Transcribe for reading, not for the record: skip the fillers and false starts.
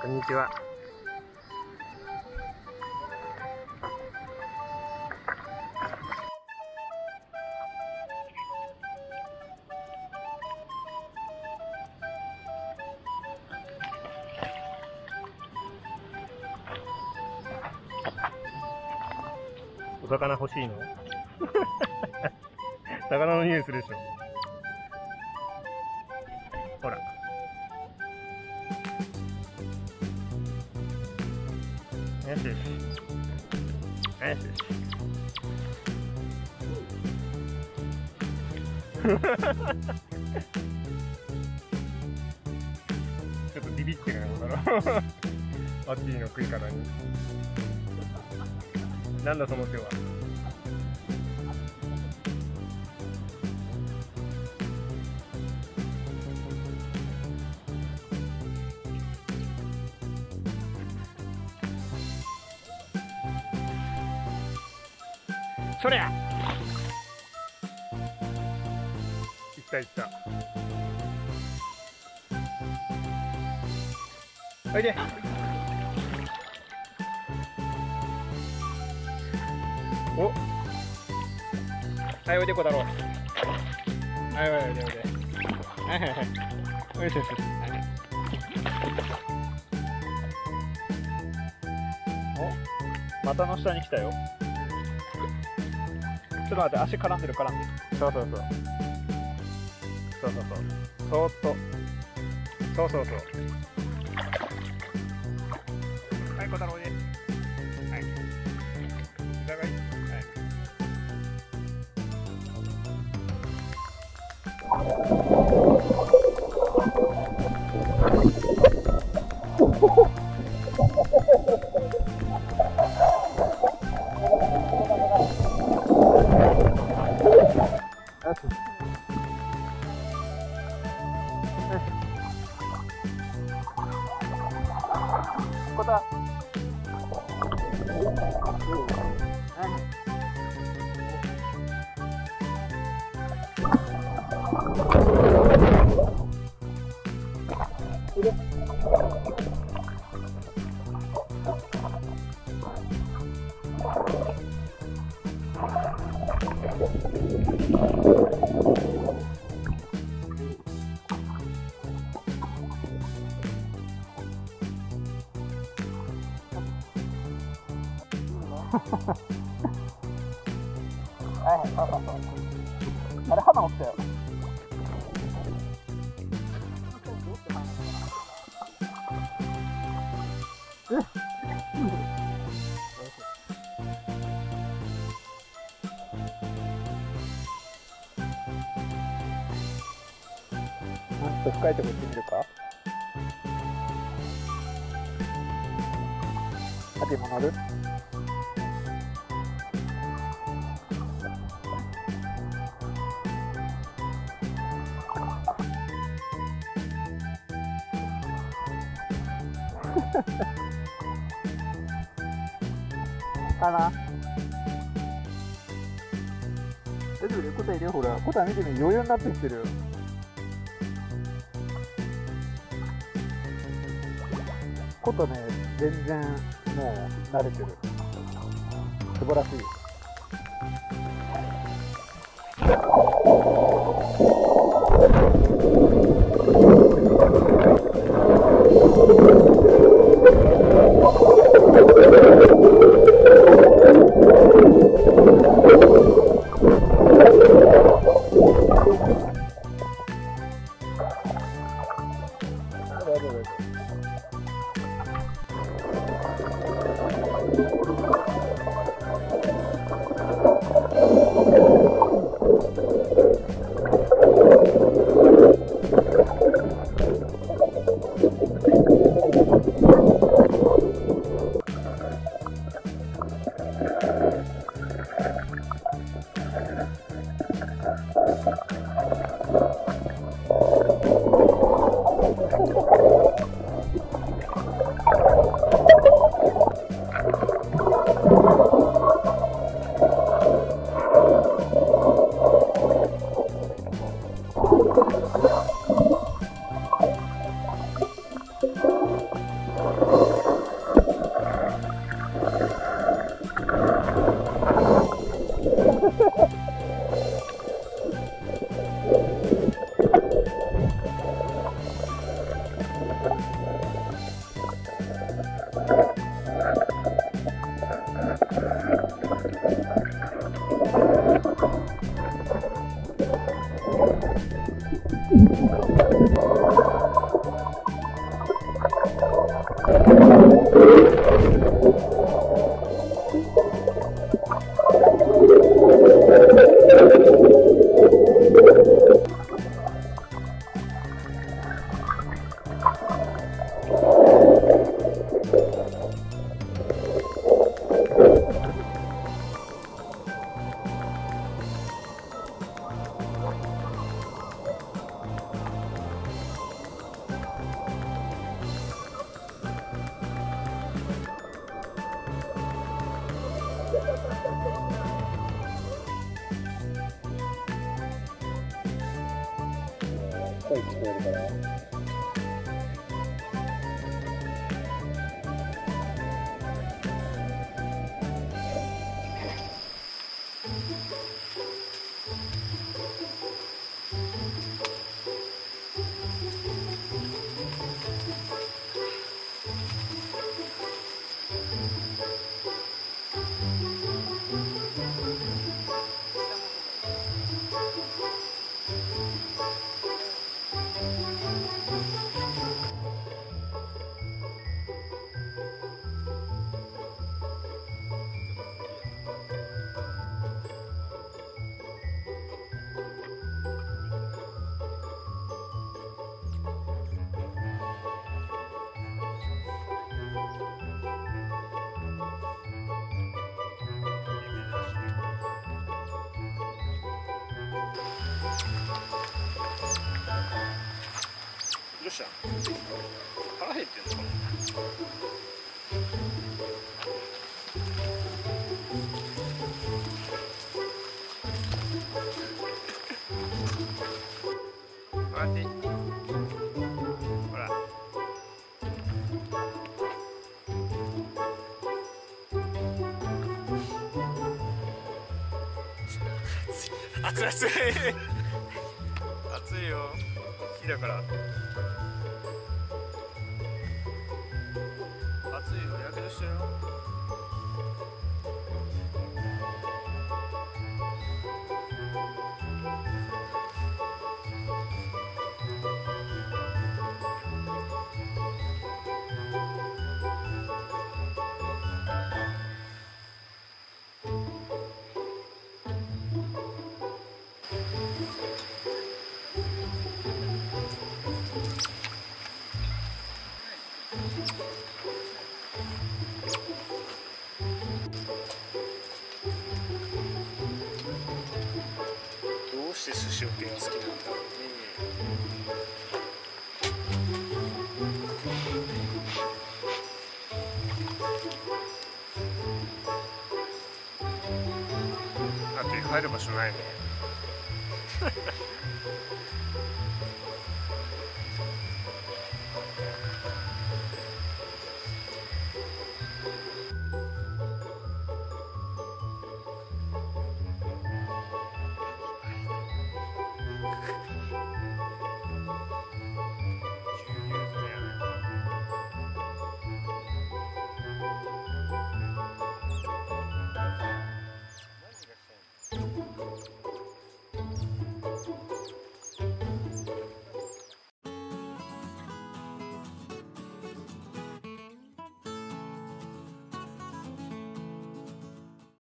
こんにちは。お魚欲しいの？魚の匂いするでしょ。ほら。よしよし。よしよし。ちょっとビビってるのかな。あっちの食い方に。なんだその手は。そりゃ。いったいった。おいで。お。はい、おいでこだろう。はい、おいでおいで。はいはいはい。おいしょよし。お、股の下に来たよ。ちょっと待って、足絡んでる絡んでる。そうそうそう。そうそうそう。そーっと。そうそうそう。はい、小太郎で。はい。膝がいい。はい。こた。はいはい、そうそうそう。あれ、花落ちたよ。もっと深いとこ行ってみるか。あても乗る。かな。大丈夫で、答えいるよ、ほら。答え見てみ、余裕になってきてる。ことね、全然もう慣れてる。素晴らしい。 声聞こえるから。どうした？腹減ってんのかな？待って。ほら。熱い熱い熱いよ。火だから。熱いよ、やけどしてるよ。どうして寿司桶が好きなんだろうね。だって入る場所ないね。